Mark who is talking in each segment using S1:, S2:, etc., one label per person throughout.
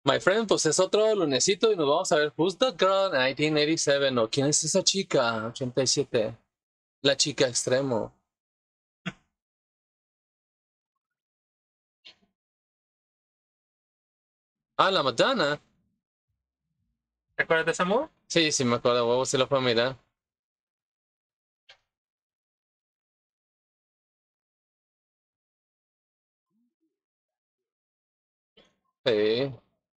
S1: My Friend, pues es otro lunesito y nos vamos a ver Who's That Girl 1987 o ¿quién es esa chica? 87. La chica extremo. Ah, la Madonna.
S2: ¿Te acuerdas de ese amor?
S1: Sí, sí, me acuerdo, huevo, sí lo fue a mirar. Sí.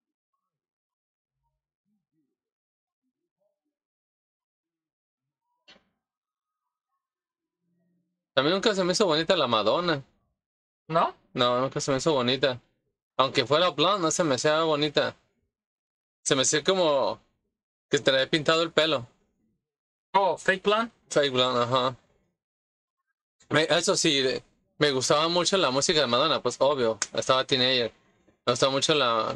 S1: También nunca se me hizo bonita la Madonna.
S2: ¿No?
S1: No, nunca se me hizo bonita. Aunque fuera blonde, no se me hacía bonita. Se me hacía como que traía pintado el pelo.
S2: Oh, Fake Blonde.
S1: Fake blonde, ajá. Eso sí, me gustaba mucho la música de Madonna, pues obvio, estaba teenager. Me gustaba mucho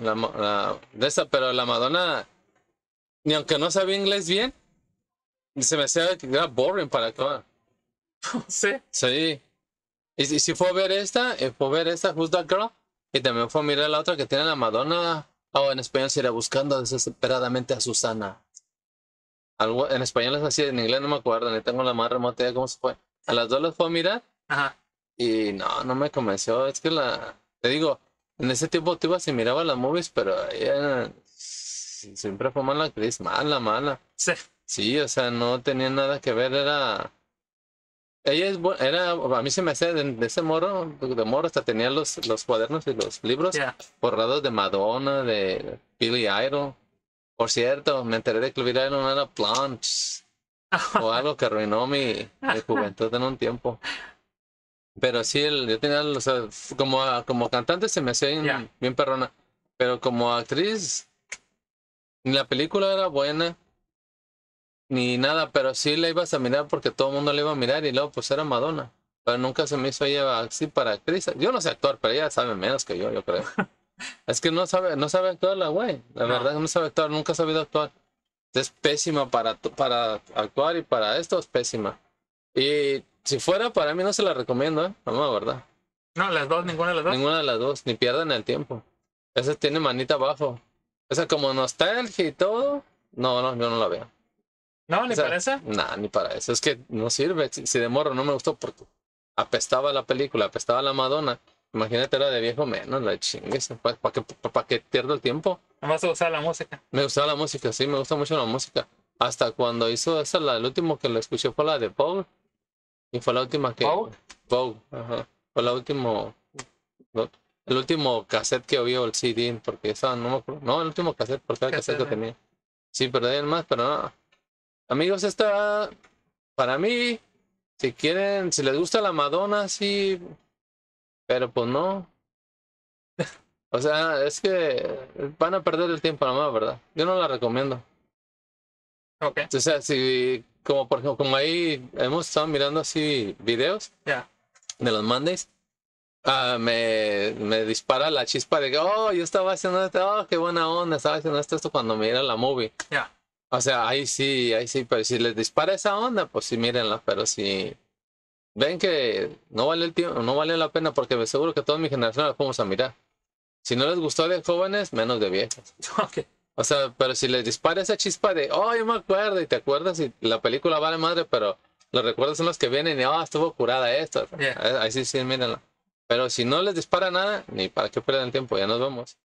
S1: de esa, pero la Madonna, ni aunque no sabía inglés bien, se me hacía que era boring para actuar.
S2: Sí.
S1: Sí. Y si fue a ver esta, fue a ver esta, Who's That Girl, y también fue a mirar la otra que tiene la Madonna. O en español sería Buscando desesperadamente a Susana. Algo, en español es así, en inglés no me acuerdo, ni tengo la más remota idea cómo se fue. A las dos las fue a mirar.
S2: Ajá.
S1: Y no, no me convenció. Es que te digo, en ese tiempo tú ibas y mirabas las movies, pero ella siempre fue mala actriz, mala, mala.
S2: Sí.
S1: Sí, o sea, no tenía nada que ver, ella era, a mí se me hacía de ese moro, de moro hasta tenía los cuadernos y los libros
S2: Yeah.
S1: borrados de Madonna, de Billy Idol. Por cierto, me enteré de que Billy Idol no era blonde, o algo que arruinó mi juventud en un tiempo. Pero sí, yo tenía, o sea, como cantante se me hacía
S2: Yeah.
S1: bien perrona. Pero como actriz, ni la película era buena, ni nada, pero sí la ibas a mirar porque todo el mundo la iba a mirar y luego pues era Madonna. Pero nunca se me hizo ella así para actriz. Yo no sé actuar, pero ella sabe menos que yo creo. Es que no sabe actuar la güey. La
S2: No.
S1: verdad que no sabe actuar, nunca ha sabido actuar. Es pésima para actuar y para esto es pésima. Y si fuera, para mí no se la recomiendo, ¿eh? No, la verdad.
S2: No, las dos, ninguna de las dos.
S1: Ninguna de las dos, ni pierden el tiempo. Esa tiene manita abajo. Esa como nostalgia y todo. No, no, yo no la veo.
S2: No, ni
S1: Esa,
S2: parece.
S1: nah, ni para eso. Es que no sirve. Si de morro no me gustó porque apestaba la película, apestaba la Madonna. Imagínate la de viejo menos, la chingues. ¿Para que pierdo el tiempo?
S2: Nomás usar la música.
S1: Me gustaba la música, sí, me gusta mucho la música. Hasta cuando hizo esa, el último que le escuché fue la de Paul. Y fue la última que.
S2: Vogue.
S1: Vogue, ajá. Fue la última. El último cassette que oí o el CD, porque esa no me acuerdo. No, el último cassette, porque era el
S2: ¿Qué
S1: cassette que
S2: hacer?
S1: tenía. Sí, pero de ahí en más, pero no. Amigos, esta, para mí, si quieren, si les gusta la Madonna, sí, pero pues no. O sea, es que van a perder el tiempo, la más, ¿verdad? Yo no la recomiendo.
S2: Ok.
S1: O sea, si, como por ejemplo, como ahí hemos estado mirando así videos
S2: Ya.
S1: de los Mondays, me dispara la chispa de que, oh, yo estaba haciendo esto, oh, qué buena onda, estaba haciendo esto cuando mira la movie.
S2: Ya.
S1: O sea, ahí sí, pero si les dispara esa onda, pues sí, mírenla, pero si ven que no vale el tiempo, no vale la pena, porque seguro que toda mi generación la vamos a mirar. Si no les gustó de jóvenes, menos de viejos.
S2: Ok.
S1: O sea, pero si les dispara esa chispa de, oh, yo me acuerdo, y te acuerdas, y la película vale madre, pero los recuerdos son los que vienen y, oh, estuvo curada esto.
S2: Yeah.
S1: Ahí sí, sí, mírenla. Pero si no les dispara nada, ni para qué pierden el tiempo, ya nos vemos.